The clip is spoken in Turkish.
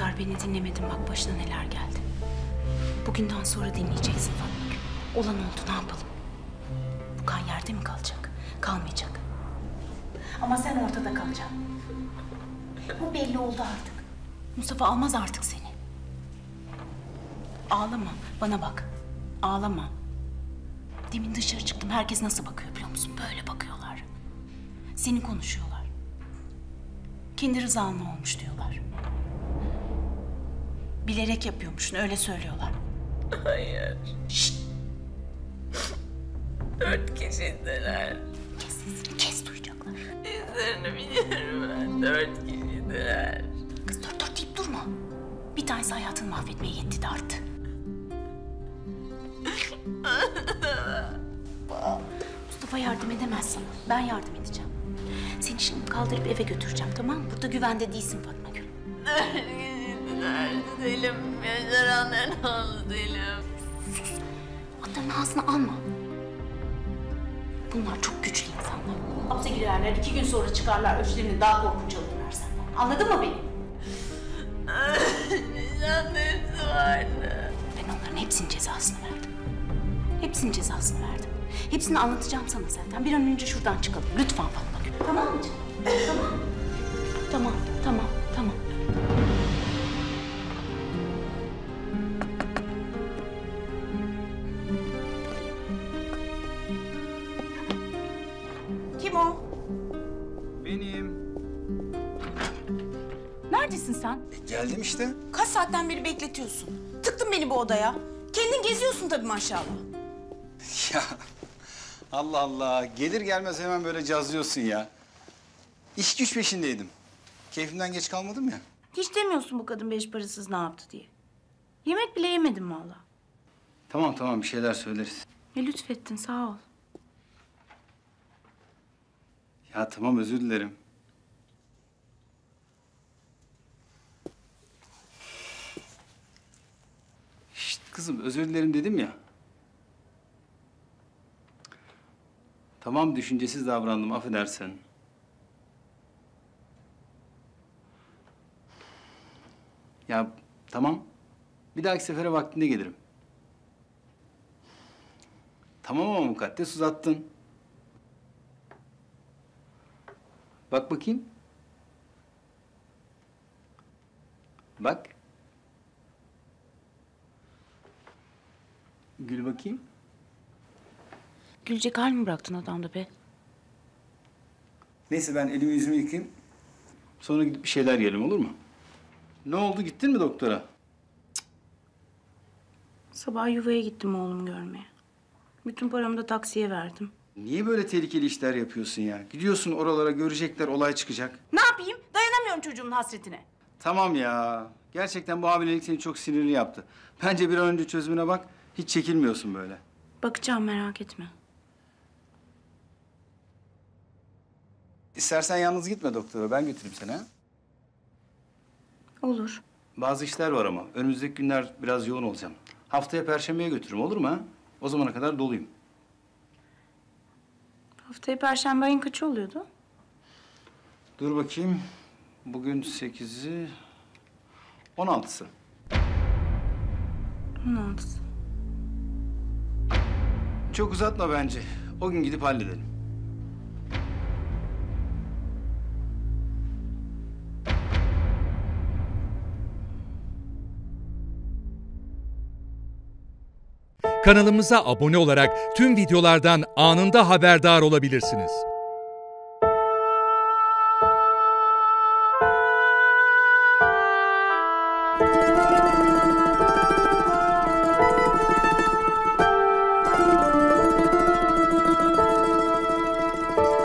kadar beni dinlemedin, bak başına neler geldi. Bugünden sonra dinleyeceksin Fatma Gül. Olan oldu, ne yapalım? Bu kan yerde mi kalacak? Kalmayacak. Ama sen ortada kalacaksın. Bu belli oldu artık. Mustafa almaz artık seni. Ağlama, bana bak. Ağlama. Demin dışarı çıktım, herkes nasıl bakıyor biliyor musun? Böyle bakıyorlar. Seni konuşuyorlar. Kendi rızanla olmuş diyorlar. Bilerek yapıyormuşsun, öyle söylüyorlar. Hayır. Şşt! 4 kişiydiler. Kes sesini, kes, duyacaklar. İzlerini biliyorum ben. 4 kişiydiler. Kız dur dur deyip durma. Bir tanesi hayatını mahvetmeye yetti de arttı. Mustafa yardım edemez sana. Ben yardım edeceğim. Seni şimdi kaldırıp eve götüreceğim, tamam mı? Burada güvende değilsin Fatma Gül. 4 kişiydiler. Selim. Yaşaranların oğlu Selim. Sus. Adamın ağzına alma. Bunlar çok güçlü insanlar. Hapse girerler, 2 gün sonra çıkarlar, öçlerini daha korkunç alırlar senden. Anladın mı beni? Nişanlısı vardı. Ben onların hepsinin cezasını verdim. Hepsinin cezasını verdim. Hepsini anlatacağım sana zaten. Bir an önce şuradan çıkalım. Lütfen Fatma Gül. Tamam mı canım? Tamam. Tamam, tamam, tamam. Kim o? Benim. Neredesin sen? Geldim işte. Kaç saatten beri bekletiyorsun? Tıktın beni bu odaya. Kendin geziyorsun tabii maşallah. Ya Allah Allah. Gelir gelmez hemen böyle cazlıyorsun ya. İş güç peşindeydim. Keyfimden geç kalmadım ya. Hiç demiyorsun bu kadın beş parasız ne yaptı diye. Yemek bile yemedim vallahi. Tamam tamam bir şeyler söyleriz. Lütfettin, sağ ol. Ya tamam özür dilerim. Şişt kızım özür dilerim dedim ya. Tamam düşüncesiz davrandım affedersin. Ya tamam. Bir dahaki sefere vaktinde gelirim. Tamam ama mukaddes uzattın. Bak bakayım. Bak. Gül bakayım. Gülecek hal mi bıraktın adamda be? Neyse ben elimi yüzümü yıkayayım. Sonra gidip bir şeyler yiyelim olur mu? Ne oldu gittin mi doktora? Sabah yuvaya gittim oğlumu görmeye. Bütün paramı da taksiye verdim. Niye böyle tehlikeli işler yapıyorsun ya? Gidiyorsun oralara görecekler olay çıkacak. Ne yapayım? Dayanamıyorum çocuğumun hasretine. Tamam ya. Gerçekten bu hamilelik seni çok sinirli yaptı. Bence bir an önce çözümüne bak. Hiç çekilmiyorsun böyle. Bakacağım, merak etme. İstersen yalnız gitme doktora. Ben götüreyim seni ha. Olur. Bazı işler var ama. Önümüzdeki günler biraz yoğun olacağım. Haftaya Perşembe'ye götürürüm olur mu ha? O zamana kadar doluyum. Haftaya Perşembe, ayın kaçı oluyordu? Dur bakayım. Bugün 8'i... 16'sı. 16'sı. Çok uzatma bence. O gün gidip halledelim. Kanalımıza abone olarak tüm videolardan anında haberdar olabilirsiniz.